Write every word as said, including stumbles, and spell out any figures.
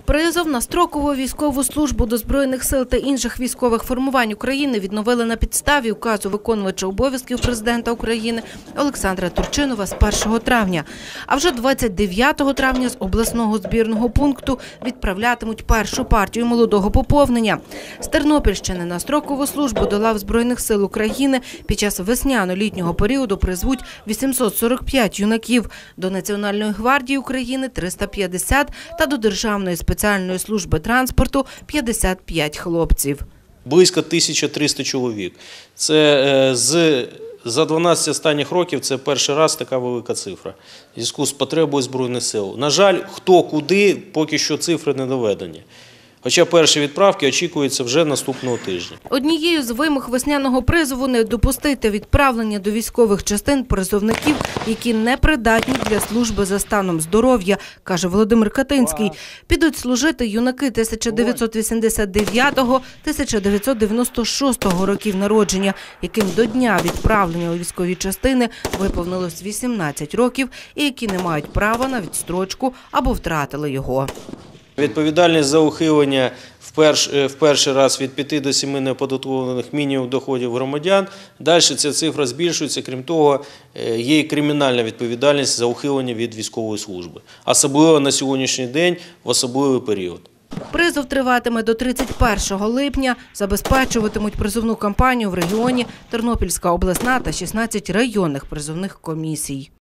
Призов на строкову військову службу до Збройних сил та інших військових формувань України відновили на підставі указу виконувача обов'язків президента України Олександра Турчинова з першого травня. А вже двадцять дев'ятого травня з обласного збірного пункту відправлятимуть першу партію молодого поповнення. З Тернопільщини на строкову службу до лав Збройних сил України під час весняно-літнього періоду призвуть вісімсот сорок п'ять юнаків, до Національної гвардії України – триста п'ятдесят та до Державної спеціальної служби транспорту – п'ятдесят п'ять хлопців. Близько тисяча триста чоловік. Це з, за дванадцять останніх років це перший раз така велика цифра. В зв'язку з потребою Збройних сил. На жаль, хто куди, поки що цифри не доведені. Хоча перші відправки очікуються вже наступного тижня. Однією з вимог весняного призову – не допустити відправлення до військових частин призовників, які не придатні для служби за станом здоров'я, каже Володимир Катинський. Підуть служити юнаки тисяча дев'ятсот вісімдесят дев'ятого - тисяча дев'ятсот дев'яносто шостого років народження, яким до дня відправлення у військові частини виповнилось вісімнадцять років і які не мають права на відстрочку або втратили його. Відповідальність за ухилення в, перш, в перший раз від п'яти до семи неоподаткованих мінімумів доходів громадян. Далі ця цифра збільшується. Крім того, є і кримінальна відповідальність за ухилення від військової служби. Особливо на сьогоднішній день, в особливий період. Призов триватиме до тридцять першого липня. Забезпечуватимуть призовну кампанію в регіоні Тернопільська обласна та шістнадцять районних призовних комісій.